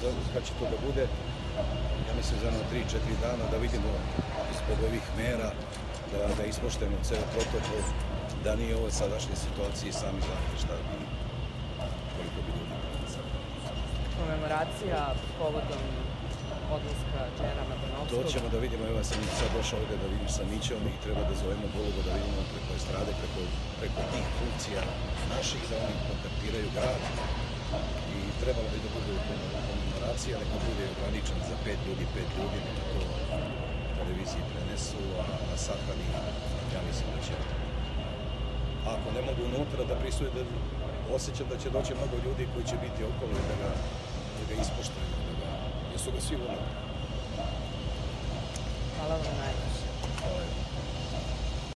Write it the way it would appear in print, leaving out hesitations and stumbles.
kad će to da bude, ja mislim za 3-4 dana da vidimo zbog ovih mera da ispoštujemo ceo protokol, da nije ovo sadašnje situacije i sami znate šta bi, koliko bi ljudi bilo. Komemoracija povodom odlaska generala Banovskog. To ćemo da vidimo, evo sam sad došao ovde da vidim sa Mićom i treba da zovemo Goluba da vidimo preko estrade, preko tih funkcija naših, da oni kontaktiraju grad i trebalo bi da bude komemoracija, neka bude ograničena za 5 ljudi, neka to televiziji prenesu, a sahrani, ja mislim da će, ako ne mogu unutra da prisuje, da osjećam da će doći mnogo ljudi koji će biti okolo i da ga ispoštuju, jer su ga svi volili. Hvala vam najviše. Hvala.